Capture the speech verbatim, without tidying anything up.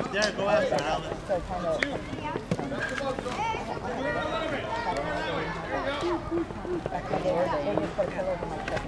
Derek, go after it, Alex. So kind of. Back when they were, they just put a pillow over my chest.